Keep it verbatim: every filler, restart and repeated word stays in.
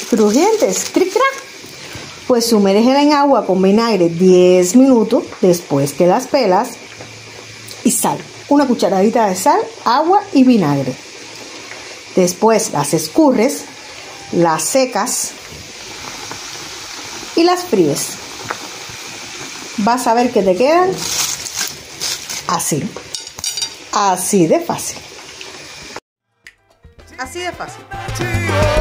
crujientes, cric crac. Pues sumérgela en agua con vinagre diez minutos después que las pelas y sal. Una cucharadita de sal, agua y vinagre. Después las escurres, las secas y las fríes. Vas a ver que te quedan así. Así de fácil. Así de fácil.